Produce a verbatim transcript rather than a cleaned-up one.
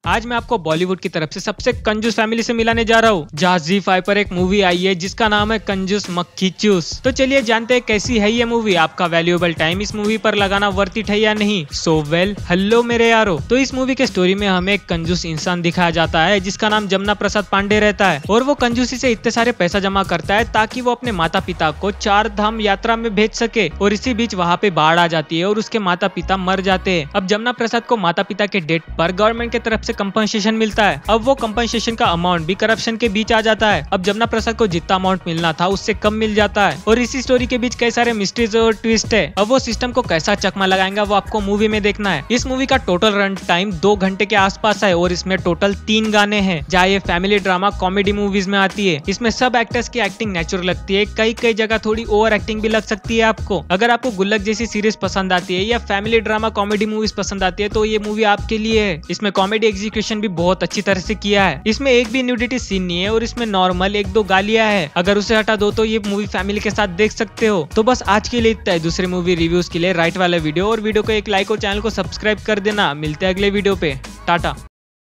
आज मैं आपको बॉलीवुड की तरफ से सबसे कंजूस फैमिली से मिलाने जा रहा हूँ, जहाँ ज़ी फाइव पर एक मूवी आई है जिसका नाम है कंजूस मक्खी चूस। तो चलिए जानते हैं कैसी है ये मूवी, आपका वैल्यूएबल टाइम इस मूवी पर लगाना वर्थ इट है या नहीं। सो वेल हेलो मेरे यारो। तो इस मूवी के स्टोरी में हमें एक कंजूस इंसान दिखाया जाता है जिसका नाम जमुना प्रसाद पांडे रहता है और वो कंजूसी से इतने सारे पैसा जमा करता है ताकि वो अपने माता पिता को चार धाम यात्रा में भेज सके। और इसी बीच वहाँ पे बाढ़ आ जाती है और उसके माता पिता मर जाते हैं। अब जमुना प्रसाद को माता पिता के डेथ पर गवर्नमेंट की तरफ से कंपनसेशन मिलता है। अब वो कंपनसेशन का अमाउंट भी करप्शन के बीच आ जाता है। अब जमुना प्रसाद को जितना अमाउंट मिलना था उससे कम मिल जाता है और इसी स्टोरी के बीच कई सारे मिस्ट्रीज और ट्विस्ट है। अब वो सिस्टम को कैसा चकमा लगाएगा वो आपको मूवी में देखना है। इस मूवी का टोटल रन टाइम दो घंटे के आसपास है और इसमें टोटल तीन गाने हैं। जहाँ ये फैमिली ड्रामा कॉमेडी मूवीज में आती है। इसमें सब एक्टर्स की एक्टिंग नेचुरल लगती है, कई कई जगह थोड़ी ओवर एक्टिंग भी लग सकती है आपको। अगर आपको गुल्लक जैसी सीरीज पसंद आती है या फैमिली ड्रामा कॉमेडी मूवीज पसंद आती है तो ये मूवी आपके लिए है। इसमें कॉमेडी एग्जीक्यूशन भी बहुत अच्छी तरह से किया है। इसमें एक भी न्यूडिटी सीन नहीं है और इसमें नॉर्मल एक दो गालियां है। अगर उसे हटा दो तो ये मूवी फैमिली के साथ देख सकते हो। तो बस आज के लिए इतना है। दूसरे मूवी रिव्यूज के लिए राइट वाला वीडियो और वीडियो को एक लाइक और चैनल को सब्सक्राइब कर देना। मिलते हैं अगले वीडियो पे। टाटा।